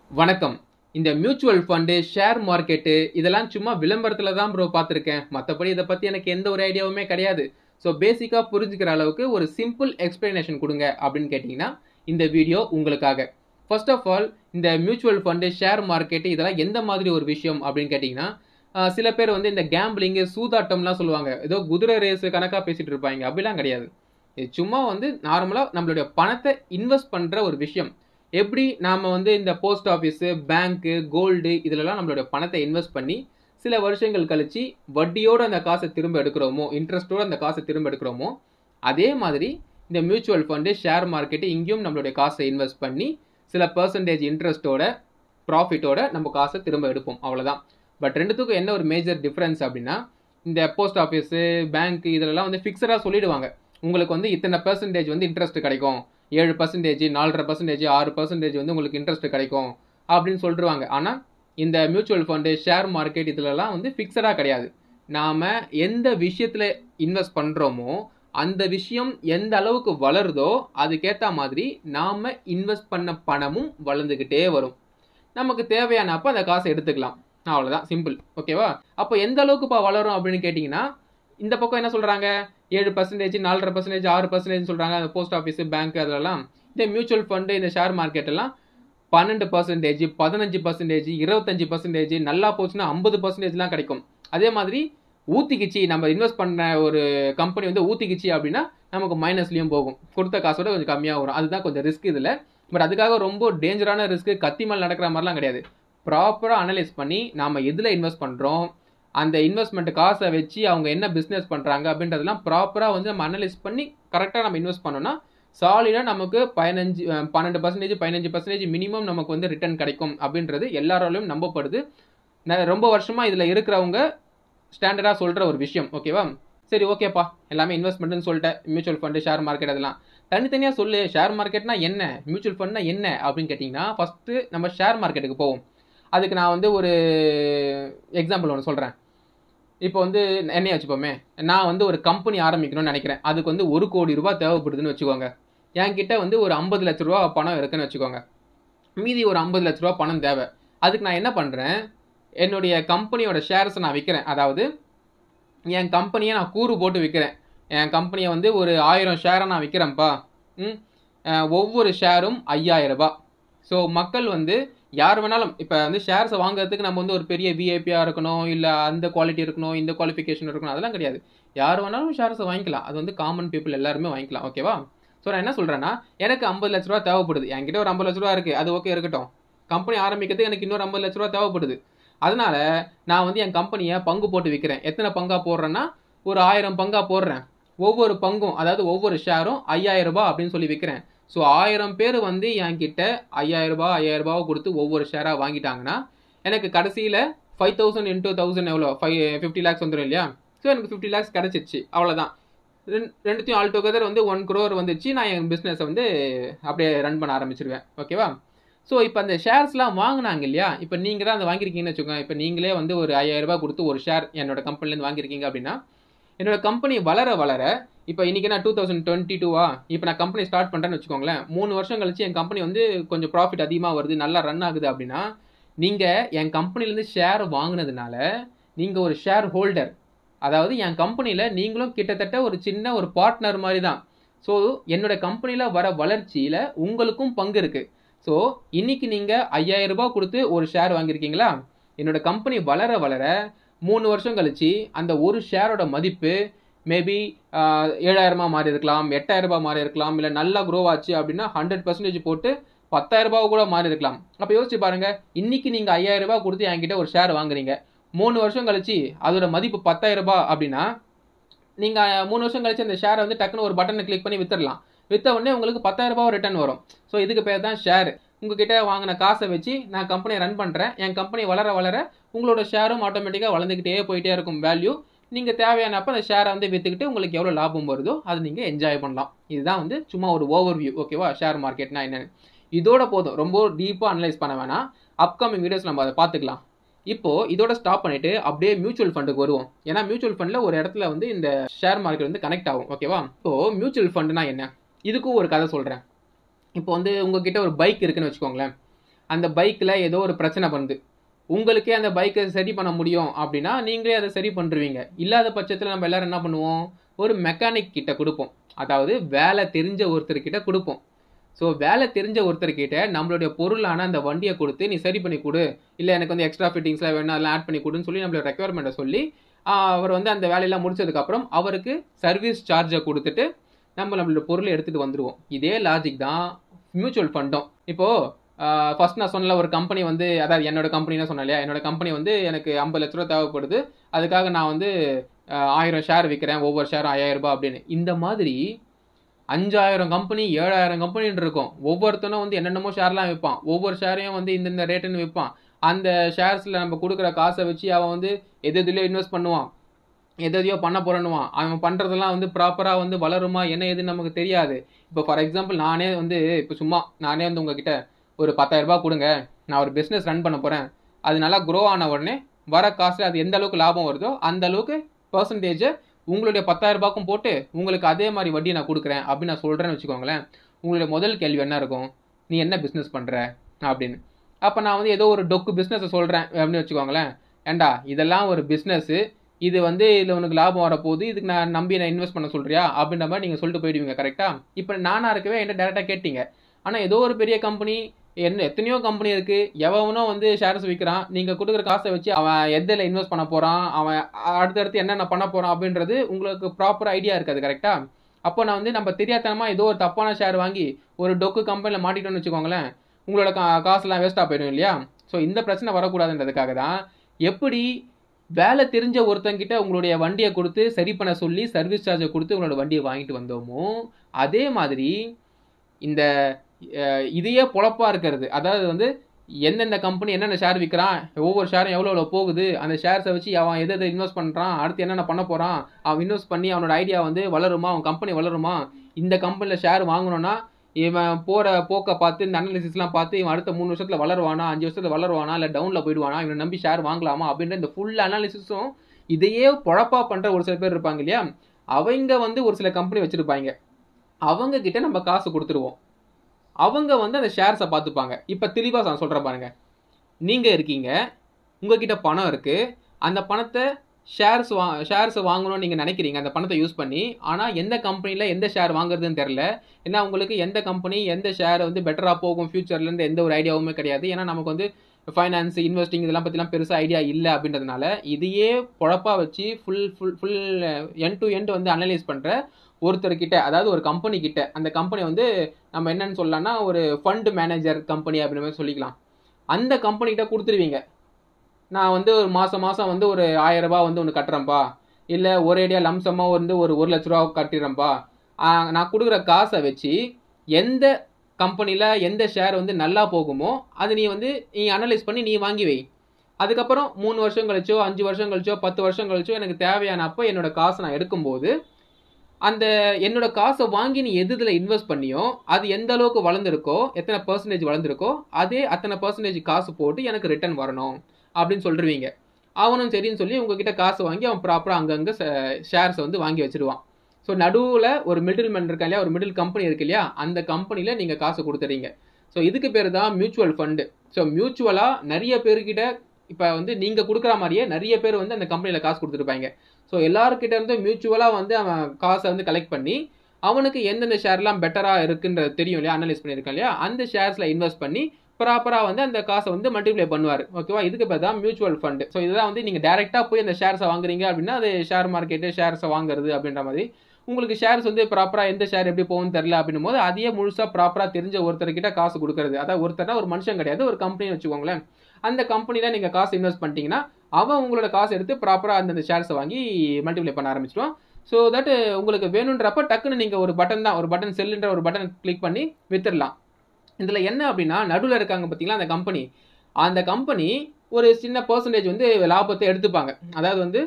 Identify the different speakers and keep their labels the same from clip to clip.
Speaker 1: வணக்கம். இந்த mutual fund, share market இதெல்லாம் சும்மா விளம்பரத்துல தான் ப்ரோ பார்த்துருக்கேன். மத்தபடி இத பத்தி எனக்கு எந்த ஒரு ஐடியாவுமே கிடையாது. ஸோ பேசிக்கா புரிஞ்சுக்கிற அளவுக்கு ஒரு சிம்பிள் எக்ஸ்பிளனேஷன் குடுங்க அப்படின்னு கேட்டீங்கன்னா, இந்த வீடியோ உங்களுக்காக. ஃபர்ஸ்ட் ஆஃப் ஆல் இந்த மியூச்சுவல் ஃபண்டு, ஷேர் மார்க்கெட் இதெல்லாம் எந்த மாதிரி ஒரு விஷயம் அப்படின்னு கேட்டீங்கன்னா, சில பேர் வந்து இந்த கேம்பிளிங்கு, சூதாட்டம்லாம் சொல்லுவாங்க. ஏதோ குதிரை ரேஸ் கணக்கா பேசிட்டு இருப்பாய்ங்க. அப்படிலாம் கிடையாது. இது சும்மா வந்து நார்மலா நம்மளுடைய பணத்த இன்வெஸ்ட் பண்ற ஒரு விஷயம். எப்படி நாம வந்து இந்த போஸ்ட் ஆஃபீஸு, பேங்க்கு, கோல்டு இதுலலாம் நம்மளுடைய பணத்தை இன்வெஸ்ட் பண்ணி, சில வருஷங்கள் கழிச்சு வட்டியோட அந்த காசை திரும்ப எடுக்கிறோமோ, இன்ட்ரெஸ்ட்டோட அந்த காசை திரும்ப எடுக்கிறோமோ, அதே மாதிரி இந்த மியூச்சுவல் ஃபண்டு, ஷேர் மார்க்கெட் இங்கேயும் நம்மளுடைய காசை இன்வெஸ்ட் பண்ணி, சில பெர்சன்டேஜ் இன்ட்ரெஸ்ட்டோட, ப்ராஃபிட்டோட நம்ம காசை திரும்ப எடுப்போம். அவ்வளவுதான். பட் ரெண்டுத்துக்கும் என்ன ஒரு மேஜர் டிஃபரன்ஸ் அப்படின்னா, இந்த போஸ்ட் ஆஃபீஸு, பேங்க் இதெல்லாம் வந்து ஃபிக்ஸடா சொல்லிடுவாங்க. உங்களுக்கு வந்து இத்தனை பெர்சன்டேஜ் வந்து இன்ட்ரெஸ்ட் கிடைக்கும். 7%, 4.5%, 6% வந்து உங்களுக்கு இன்ட்ரெஸ்ட் கிடைக்கும் அப்படின்னு சொல்லிடுவாங்க. ஆனா இந்த மியூச்சுவல் ஃபண்டு, ஷேர் மார்க்கெட் இதுலலாம் வந்து ஃபிக்ஸடா கிடையாது. நாம எந்த விஷயத்துல இன்வெஸ்ட் பண்றோமோ அந்த விஷயம் எந்த அளவுக்கு வளருதோ அதுக்கேத்த மாதிரி நாம இன்வெஸ்ட் பண்ண பணமும் வளர்ந்துகிட்டே வரும். நமக்கு தேவையான அப்ப அந்த காசை எடுத்துக்கலாம். அவ்வளவுதான், சிம்பிள். ஓகேவா? அப்போ எந்த அளவுக்குப்பா வளரும் அப்படின்னு கேட்டீங்கன்னா, இந்த பக்கம் என்ன சொல்றாங்க, 7%, 4.5%, 6% சொல்றாங்க. அந்த போஸ்ட் ஆஃபீஸ், பேங்க் அதெல்லாம். இந்த மியூச்சுவல் ஃபண்டு, இந்த ஷேர் மார்க்கெட் எல்லாம் 12%, 15%, 25%, நல்லா போச்சுன்னா 50%லாம் கிடைக்கும். அதே மாதிரி ஊத்திக்கிச்சு, நம்ம இன்வெஸ்ட் பண்ண ஒரு கம்பெனி வந்து ஊத்திக்கிச்சு அப்படின்னா நமக்கு மைனஸ்லயும் போகும். கொடுத்த காசோட கொஞ்சம் கம்மியா வரும். அதுதான் கொஞ்சம் ரிஸ்க் இதுல. பட் அதுக்காக ரொம்ப டேஞ்சரான ரிஸ்க், கத்தி மேல் நடக்கிற மாதிரிலாம் கிடையாது. ப்ராப்பரா அனலைஸ் பண்ணி நாம எதுல இன்வெஸ்ட் பண்றோம், அந்த இன்வெஸ்ட்மெண்ட் காசை வச்சு அவங்க என்ன பிசினஸ் பண்றாங்க அப்படின்றதெல்லாம் ப்ராப்பரா வந்து நம்ம அனலைஸ் பண்ணி கரெக்டா நம்ம இன்வெஸ்ட் பண்ணோம்னா சாலிடா நமக்கு 12%, 15% மினிமம் நமக்கு வந்து ரிட்டர்ன் கிடைக்கும் அப்படின்றது எல்லாராலையும் நம்பப்படுது. ரொம்ப வருஷமா இதுல இருக்கிறவங்க ஸ்டாண்டர்டா சொல்ற ஒரு விஷயம். ஓகேவா? சரி, ஓகேப்பா, எல்லாமே இன்வெஸ்ட்மெண்ட்னு சொல்லிட்டேன். மியூச்சுவல் ஃபண்டு, ஷேர் மார்க்கெட் அதெல்லாம் தனித்தனியா சொல்லு. ஷேர் மார்க்கெட்னா என்ன, மியூச்சுவல் ஃபண்ட்னா என்ன அப்படின்னு கேட்டீங்கன்னா, ஃபர்ஸ்ட் நம்ம ஷேர் மார்க்கெட்டுக்கு போவோம். அதுக்கு நான் வந்து ஒரு எக்ஸாம்பிள் ஒன்று சொல்றேன். இப்போ வந்து என்னைய வச்சுப்போமே, நான் வந்து ஒரு கம்பெனி ஆரம்பிக்கணும்னு நினைக்கிறேன். அதுக்கு வந்து 1 கோடி ரூபாய் தேவைப்படுதுன்னு வச்சுக்கோங்க. என்கிட்ட வந்து ஒரு 50 லட்ச ரூபா பணம் இருக்குன்னு வச்சுக்கோங்க. மீதி ஒரு 50 லட்ச ரூபா பணம் தேவை. அதுக்கு நான் என்ன பண்றேன், என்னுடைய கம்பெனியோட ஷேர்ஸை நான் விற்கிறேன். அதாவது என் கம்பெனியை நான் கூறு போட்டு விற்கிறேன். என் கம்பெனியை வந்து ஒரு 1000 ஷேரை நான் விற்கிறேன்ப்பா. ஒவ்வொரு ஷேரும் 5000 ரூபாய். ஸோ மக்கள் வந்து யார் வேணாலும் இப்போ வந்து ஷேர்ஸை வாங்குறதுக்கு நம்ம வந்து ஒரு பெரிய விஐபியாக இருக்கணும், இல்லை அந்த குவாலிட்டி இருக்கணும், இந்த குவாலிஃபிகேஷன் இருக்கணும், அதெல்லாம் கிடையாது. யார் வேணாலும் ஷேர்ஸை வாங்கிக்கலாம். அது வந்து காமன் பீப்புள் எல்லாருமே வாங்கிக்கலாம். ஓகேவா? ஸோ நான் என்ன சொல்கிறேன்னா, எனக்கு 50 லட்ச ரூபா தேவைப்படுது. என்கிட்ட ஒரு 50 லட்ச ரூபா இருக்குது, அது ஓகே இருக்கட்டும். கம்பெனி ஆரம்பிக்கிறதுக்கு எனக்கு இன்னொரு 50 லட்ச ரூபா தேவைப்படுது. அதனால நான் வந்து என் கம்பெனியை பங்கு போட்டு விற்கிறேன். எத்தனை பங்கா போடுறேன்னா, ஒரு 1000 பங்கா போடுறேன். ஒவ்வொரு பங்கும், அதாவது ஒவ்வொரு ஷேரும் 5000 ரூபாய் அப்படின்னு சொல்லி விற்கிறேன். ஸோ 1000 பேர் வந்து என்கிட்ட 5000 ரூபாய் 5000 ரூபாவை கொடுத்து ஒவ்வொரு ஷேராக வாங்கிட்டாங்கன்னா, எனக்கு கடைசியில் 5000 into 1000 எவ்வளோ, 50 lakhs வந்துடும் இல்லையா? ஸோ எனக்கு 50 lakhs கிடைச்சிச்சு. அவ்வளோதான். ரெண்டுத்தையும் ஆல் டுகெதர் வந்து 1 crore வந்துச்சு. நான் என் பிஸ்னஸை வந்து அப்படியே ரன் பண்ண ஆரம்பிச்சிருவேன். ஓகேவா? ஸோ இப்போ அந்த ஷேர்ஸ்லாம் வாங்கினாங்க இல்லையா? இப்போ நீங்கள் தான் அதை வாங்கியிருக்கீங்கன்னு வச்சுக்கோங்க. இப்போ நீங்களே வந்து ஒரு 5000 ரூபாய் கொடுத்து ஒரு ஷேர் என்னோட கம்பெனிலேருந்து வாங்கியிருக்கீங்க அப்படின்னா, என்னோட கம்பெனி வளர வளர, இப்போ இன்னைக்கு நான் 2022 இப்போ நான் கம்பெனி ஸ்டார்ட் பண்ணுறேன்னு வச்சுக்கோங்களேன். 3 வருஷம் கழிச்சு என் கம்பெனி வந்து கொஞ்சம் ப்ராஃபிட் அதிகமாக வருது, நல்லா ரன் ஆகுது அப்படின்னா, நீங்கள் என் கம்பெனிலேருந்து ஷேர் வாங்கினதுனால நீங்கள் ஒரு ஷேர் ஹோல்டர். அதாவது என் கம்பெனியில் நீங்களும் கிட்டத்தட்ட ஒரு சின்ன ஒரு பார்ட்னர் மாதிரி தான். ஸோ என்னோட கம்பெனியில் வர வளர்ச்சியில் உங்களுக்கும் பங்கு இருக்குது. ஸோ இன்னைக்கு நீங்கள் 5000 ரூபாய் கொடுத்து ஒரு ஷேர் வாங்கியிருக்கீங்களா? என்னோட கம்பெனி வளர வளர 3 வருஷம் கழிச்சு அந்த ஒரு ஷேரோட மதிப்பு மேபி 7000 மாறி இருக்கலாம், 8000 ரூபாய் மாறி இருக்கலாம், இல்லை நல்லா க்ரோ ஆச்சு அப்படின்னா 100% போட்டு 10,000 ரூபாய் கூட மாறி இருக்கலாம். அப்போ யோசிச்சு பாருங்க, இன்னைக்கு நீங்கள் 5000 ரூபாய் கொடுத்து என்கிட்ட ஒரு ஷேர் வாங்குறீங்க. 3 வருஷம் கழிச்சு அதோட மதிப்பு 10,000 ரூபாய் அப்படின்னா, நீங்கள் 3 வருஷம் கழிச்சு அந்த ஷேரை வந்து டக்குன்னு ஒரு பட்டனை கிளிக் பண்ணி வித்துடலாம். வித்த உடனே உங்களுக்கு 10,000 ரூபாய் ரிட்டர்ன் வரும். ஸோ இதுக்கு பேர் தான் ஷேர். உங்ககிட்ட வாங்கின காசை வச்சு நான் கம்பெனியை ரன் பண்ணுறேன். என் கம்பெனி வளர வளர உங்களோட ஷேரும் ஆட்டோமேட்டிக்காக வளர்ந்துக்கிட்டே போயிட்டே இருக்கும் வேல்யூ. நீங்கள் தேவையானப்போ அந்த ஷேரை வந்து விற்றுக்கிட்டு உங்களுக்கு எவ்வளோ லாபம் வருதோ அது நீங்கள் என்ஜாய் பண்ணலாம். இதுதான் வந்து சும்மா ஒரு ஓவர்வியூ. ஓகேவா? ஷேர் மார்க்கெட்னா என்னன்னு இதோட போதும். ரொம்ப டீப்பாக அனலைஸ் பண்ண வேணாம். அப்கமிங் வீடியோஸ் நம்ம அதை பார்த்துக்கலாம். இப்போ இதோட ஸ்டாப் பண்ணிட்டு அப்படியே மியூச்சுவல் ஃபண்டுக்கு வருவோம். ஏன்னா மியூச்சுவல் ஃபண்டில் ஒரு இடத்துல வந்து இந்த ஷேர் மார்க்கெட் வந்து கனெக்ட் ஆகும். ஓகேவா? இப்போ மியூச்சுவல் ஃபண்டுனா என்ன, இதுக்கும் ஒரு கதை சொல்கிறேன். இப்போ வந்து உங்ககிட்ட ஒரு பைக் இருக்குன்னு வச்சுக்கோங்களேன். அந்த பைக்கில் ஏதோ ஒரு பிரச்சனை பண்ணுது, உங்களுக்கே அந்த பைக்கை சரி பண்ண முடியும் அப்படின்னா நீங்களே அதை சரி பண்ணுருவீங்க. இல்லாத பட்சத்தில் நம்ம எல்லாரும் என்ன பண்ணுவோம், ஒரு மெக்கானிக் கிட்ட கொடுப்போம், அதாவது வேலை தெரிஞ்ச ஒருத்தர்கிட்ட கொடுப்போம். ஸோ வேலை தெரிஞ்ச ஒருத்தர்கிட்ட நம்மளுடைய பொருளான அந்த வண்டியை கொடுத்து நீ சரி பண்ணி கொடு, இல்லை எனக்கு வந்து எக்ஸ்ட்ரா ஃபிட்டிங்ஸ்லாம் வேணும் அதெல்லாம் ஆட் பண்ணி கொடுன்னு சொல்லி நம்மளோட ரெக்குவயர்மெண்ட்டை சொல்லி அவர் வந்து அந்த வேலையெல்லாம் முடிச்சதுக்கப்புறம் அவருக்கு சர்வீஸ் சார்ஜை கொடுத்துட்டு நம்மளோட பொருளை எடுத்துகிட்டு வந்துடுவோம். இதே லாஜிக் தான் மியூச்சுவல் ஃபண்டும். இப்போது ஃபர்ஸ்ட் நான் சொன்னல ஒரு கம்பெனி வந்து, அதாவது என்னோட கம்பெனின்னு சொன்னேன் இல்லையா, என்னோட கம்பெனி வந்து எனக்கு 50 லட்ச ரூபா தேவைப்படுது, அதுக்காக நான் வந்து 1000 ஷேர் விற்கிறேன், ஒவ்வொரு ஷேரும் 5000 ரூபாய் அப்படின்னு. இந்த மாதிரி 5000 கம்பெனி 7000 கம்பெனின்னு இருக்கும். ஒவ்வொருத்தனும் வந்து என்னென்னமோ ஷேர்லாம் விற்பான், ஒவ்வொரு ஷேரையும் வந்து இந்த ரேட்டுன்னு விற்பான். அந்த ஷேர்ஸில் நம்ம கொடுக்குற காசை வச்சு அவன் வந்து எதுலையோ இன்வெஸ்ட் பண்ணுவான், எதையோ பண்ண போறன்னுவான். அவன் பண்ணுறதெல்லாம் வந்து ப்ராப்பராக வந்து வளருமா என்ன எதுன்னு நமக்கு தெரியாது. இப்போ ஃபார் எக்ஸாம்பிள் நானே வந்து இப்போ சும்மா நானே வந்து உங்ககிட்ட ஒரு 10,000 ரூபாய் கொடுங்க, நான் ஒரு பிஸ்னஸ் ரன் பண்ண போகிறேன், அது நல்லா க்ரோ ஆன உடனே வர காசு அது எந்த அளவுக்கு லாபம் வருதோ அந்த அளவுக்கு பர்சன்டேஜை உங்களுடைய 10,000 ரூபாய்க்கும் போட்டு உங்களுக்கு அதே மாதிரி வட்டி நான் கொடுக்குறேன் அப்படின்னு நான் சொல்கிறேன்னு வச்சுக்கோங்களேன். உங்களுடைய முதல் கேள்வி என்ன இருக்கும், நீ என்ன பிஸ்னஸ் பண்ணுற அப்படின்னு. அப்போ நான் வந்து ஏதோ ஒரு டொக்கு பிஸ்னஸை சொல்கிறேன் அப்படின்னு வச்சுக்கோங்களேன். ஏண்டா இதெல்லாம் ஒரு பிஸ்னஸ்ஸு, இது வந்து இதில் உனக்கு லாபம் வரப்போகுது, இதுக்கு நான் நம்பி நான் இன்வெஸ்ட் பண்ண சொல்கிறியா அப்படின்ற மாதிரி நீங்கள் சொல்லிட்டு போயிடுவீங்க. கரெக்டாக? இப்போ நானாக இருக்கவே என்கிட்ட டேரெக்டாக கேட்டீங்க. ஆனால் ஏதோ ஒரு பெரிய கம்பெனி, எத்தனையோ கம்பெனி இருக்குது, எவனோ வந்து ஷேர்ஸ் விற்கிறான், நீங்கள் கொடுக்குற காசை வச்சு அவன் எதில் இன்வெஸ்ட் பண்ண போகிறான், அவன் அடுத்தடுத்து என்னென்ன பண்ண போகிறான் அப்படின்றது உங்களுக்கு ப்ராப்பர் ஐடியா இருக்காது. கரெக்டாக? அப்போ நான் வந்து நம்ம தெரியாதனமாக ஏதோ ஒரு தப்பான ஷேர் வாங்கி ஒரு டொக்கு கம்பெனியில் மாட்டிட்டோன்னு வச்சுக்கோங்களேன், உங்களோட காசுலாம் வேஸ்ட்டாக போயிடும் இல்லையா? ஸோ இந்த பிரச்சனை வரக்கூடாதுன்றதுக்காக தான் எப்படி வேலை தெரிஞ்ச ஒருத்தங்கிட்ட உங்களுடைய வண்டியை கொடுத்து சரி பண்ண சொல்லி சர்வீஸ் சார்ஜை கொடுத்து உங்களோட வண்டியை வாங்கிட்டு வந்தோமோ, அதே மாதிரி இந்த இதையே பொழப்பாக இருக்கிறது, அதாவது வந்து எந்தெந்த கம்பெனி என்னென்ன ஷேர் விற்கிறான், ஒவ்வொரு ஷேரும் எவ்வளோ போகுது, அந்த ஷேர்ஸை வச்சு அவன் எதை இன்வெஸ்ட் பண்ணுறான், அடுத்து என்னென்ன பண்ண போகிறான், அவன் இன்வெஸ்ட் பண்ணி அவனோட ஐடியா வந்து வளருமா, அவன் கம்பெனி வளருமா, இந்த கம்பெனியில் ஷேர் வாங்கணும்னா இவன் போகிற போக்கை பார்த்து இந்த அனாலிசிஸ்லாம் பார்த்து இவன் அடுத்த 3 வருஷத்தில் வளருவானா, 5 வருஷத்தில் வளருவானா, இல்லை டவுனில் போயிடுவானா, இவனை நம்பி ஷேர் வாங்கலாமா அப்படின்ற இந்த ஃபுல் அனாலிசிஸும் இதையே பொழப்பாக பண்ணுற ஒரு சில பேர் இருப்பாங்க இல்லையா, அவங்க வந்து ஒரு சில கம்பெனி வச்சுருப்பாங்க, அவங்க கிட்ட நம்ம காசு கொடுத்துருவோம், அவங்க வந்து அந்த ஷேர்ஸை பார்த்துப்பாங்க. இப்போ தெளிவாக நான் சொல்கிறேன் பாருங்க, நீங்கள் இருக்கீங்க, உங்ககிட்ட பணம் இருக்குது, அந்த பணத்தை ஷேர்ஸை வாங்கணும்னு நீங்கள் நினைக்கிறீங்க அந்த பணத்தை யூஸ் பண்ணி. ஆனால் எந்த கம்பெனியில் எந்த ஷேர் வாங்குறதுன்னு தெரில. ஏன்னா உங்களுக்கு எந்த கம்பெனி எந்த ஷேர் வந்து பெட்டராக போகும் ஃபியூச்சர்லேருந்து எந்த ஒரு ஐடியாவுமே கிடையாது. ஏன்னா நமக்கு வந்து ஃபைனான்ஸ், இன்வெஸ்டிங் இதெல்லாம் பற்றிலாம் பெருசாக ஐடியா இல்லை அப்படின்றதுனால இதையே பொழப்பாக வச்சு ஃபுல் எண்ட் டு எண்ட் வந்து அனலைஸ் பண்ணுற ஒருத்தர்கிட்ட, அதாவது ஒரு கம்பெனி கிட்ட, அந்த கம்பெனி வந்து நம்ம என்னன்னு சொல்லலாம்னா ஒரு ஃபண்ட் மேனேஜர் கம்பெனி அப்படின்ற மாதிரி சொல்லிக்கலாம். அந்த கம்பெனிகிட்ட கொடுத்துருவீங்க, நான் வந்து ஒரு மாதம் வந்து ஒரு 1000 ரூபாய் வந்து ஒன்று கட்டுறேன்ப்பா, இல்லை ஒரேடியாக லம்சமாக வந்து ஒரு 1 லட்ச ரூபா கட்டிடுறேன்ப்பா, நான் கொடுக்குற காசை வச்சு எந்த கம்பெனியில் எந்த ஷேர் வந்து நல்லா போகுமோ அது நீ அனலைஸ் பண்ணி நீ வாங்கி வை. அதுக்கப்புறம் 3 வருஷம் கழிச்சோ 5 வருஷம் கழிச்சோ 10 வருஷம் கழிச்சோ எனக்கு தேவையான அப்போ என்னோட காசை நான் எடுக்கும்போது அந்த என்னோட காசை வாங்கி நீ எதுல இன்வெஸ்ட் பண்ணியோ அது எந்த அளவுக்கு வளர்ந்துருக்கோ, எத்தனை பர்சன்டேஜ் வளர்ந்துருக்கோ அதே அத்தனை பர்சன்டேஜ் காசு போட்டு எனக்கு ரிட்டர்ன் வரணும் அப்படின்னு சொல்லிடுவீங்க. அவனும் சரின்னு சொல்லி உங்ககிட்ட காசு வாங்கி அவன் ப்ராப்பராக அங்கங்கே ஷேர்ஸை வந்து வாங்கி வச்சிருவான். ஸோ நடுவில் ஒரு மிடில் மேன் இருக்கா இல்லையா, ஒரு மிடில் கம்பெனி இருக்கு இல்லையா, அந்த கம்பெனியில் நீங்கள் காசு கொடுத்துறீங்க. ஸோ இதுக்கு பேர் தான் மியூச்சுவல் ஃபண்டு. ஸோ மியூச்சுவலாக நிறைய பேர்கிட்ட இப்போ வந்து நீங்கள் கொடுக்குற மாதிரியே நிறைய பேர் வந்து அந்த கம்பெனியில் காசு கொடுத்துருப்பாங்க. ஸோ எல்லாருக்கிட்ட இருந்து மியூச்சுவலாக வந்து அவன் காசை வந்து கலெக்ட் பண்ணி அவனுக்கு எந்தெந்த ஷேர்லாம் பெட்டராக இருக்குன்றது தெரியும் இல்லையா, அனலைஸ் பண்ணியிருக்கான் இல்லையா, அந்த ஷேர்ஸில் இன்வெஸ்ட் பண்ணி ப்ராப்பராக வந்து அந்த காசை வந்து மல்டிப்ளை பண்ணுவார். ஓகேவா? இதுக்கு பேர் தான் மியூச்சுவல் ஃபண்டு. ஸோ இதுதான் வந்து நீங்கள் டேரெக்டாக போய் அந்த ஷேர்ஸை வாங்குறீங்க அப்படின்னா அது ஷேர் மார்க்கெட்டு ஷேர்ஸை வாங்குறது அப்படின்ற மாதிரி. உங்களுக்கு ஷேர்ஸ் வந்து ப்ராப்பராக எந்த ஷேர் எப்படி போகும்னு தெரியல அப்படின்னும் போது அதையே முழுசாக ப்ராப்பராக தெரிஞ்ச ஒருத்தர்கிட்ட காசு கொடுக்குறது. அதாவது ஒருத்தர்னா ஒரு மனுஷன் கிடையாது, ஒரு கம்பெனின்னு வச்சுக்கோங்களேன். அந்த கம்பெனியில் நீங்கள் காசு இன்வெஸ்ட் பண்ணிட்டீங்கன்னா அவன் உங்களோட காசு எடுத்து ப்ராப்பராக அந்த ஷேர்ஸை வாங்கி மல்டிப்ளை பண்ண ஆரம்பிச்சிடுவான். ஸோ தட் உங்களுக்கு வேணுன்றப்ப டக்குன்னு நீங்கள் ஒரு பட்டன் செல்லுன்ற ஒரு பட்டன் கிளிக் பண்ணி வித்துடலாம். இதில் என்ன அப்படின்னா நடுவில் இருக்காங்க பார்த்தீங்களா அந்த கம்பெனி ஒரு சின்ன பர்சன்டேஜ் வந்து லாபத்தை எடுத்துப்பாங்க. அதாவது வந்து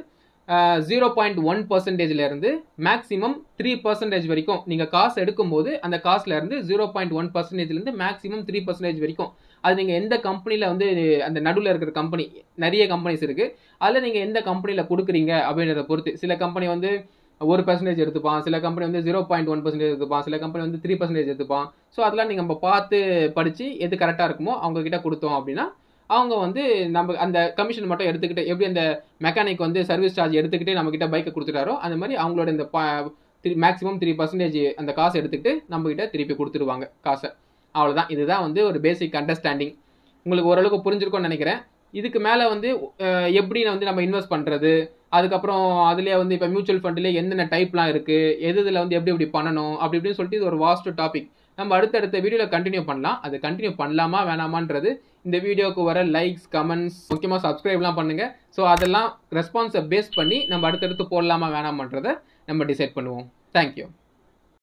Speaker 1: 0.1%லேருந்து மேக்ஸிமம் 3% வரைக்கும் நீங்கள் காசு எடுக்கும்போது அந்த காசுலேருந்து 0.1%லேருந்து மேக்ஸிமம் 3% வரைக்கும் அது நீங்கள் எந்த கம்பெனியில் வந்து அந்த நடுவில் இருக்கிற கம்பெனி, நிறைய கம்பெனிஸ் இருக்குது, அதில் நீங்கள் எந்த கம்பெனியில் கொடுக்குறீங்க அப்படின்றத பொறுத்து. சில கம்பெனி வந்து 1% எடுத்துப்பான், சில கம்பெனி வந்து 0.1% எடுத்துப்பான், சில கம்பெனி வந்து 3% எடுத்துப்பான். ஸோ அதெல்லாம் நீங்கள் நம்ம பார்த்து படித்து எது கரெக்டாக இருக்குமோ அவங்க கிட்ட கொடுத்தோம் அப்படின்னா அவங்க வந்து நம்ம அந்த கமிஷன் மட்டும் எடுத்துக்கிட்டு, எப்படி அந்த மெக்கானிக் வந்து சர்வீஸ் சார்ஜ் எடுத்துக்கிட்டு நம்ம கிட்ட பைக்கை கொடுத்துட்டாரோ அந்த மாதிரி அவங்களோட இந்த மேக்ஸிமம் 3% அந்த காசை எடுத்துக்கிட்டு நம்ம கிட்ட திருப்பி கொடுத்துருவாங்க காசை. அவ்வளோதான். இதுதான் வந்து ஒரு பேசிக் அண்டர்ஸ்டாண்டிங். உங்களுக்கு ஓரளவுக்கு புரிஞ்சிருக்கும்னு நினைக்கிறேன். இதுக்கு மேலே வந்து எப்படி வந்து நம்ம இன்வெஸ்ட் பண்ணுறது, அதுக்கப்புறம் அதுலேயே வந்து இப்போ மியூச்சுவல் ஃபண்ட்லேயே என்னென்ன டைப்லாம் இருக்குது, இதில் வந்து எப்படி எப்படி பண்ணணும் அப்படி இப்படின்னு சொல்லிட்டு இது ஒரு வாஸ்ட் டாபிக். நம்ம அடுத்தடுத்த வீடியோவில் கண்டினியூ பண்ணலாம். அது கண்டினியூ பண்ணலாமா வேணாமான்றது இந்த வீடியோக்கு வர லைக்ஸ், கமெண்ட்ஸ், முக்கியமாக சப்ஸ்கிரைப்லாம் பண்ணுங்கள். ஸோ அதெல்லாம் ரெஸ்பான்ஸை பேஸ் பண்ணி நம்ம அடுத்தடுத்து போடலாமா வேணாமான்றதை நம்ம டிசைட் பண்ணுவோம். தேங்க்யூ.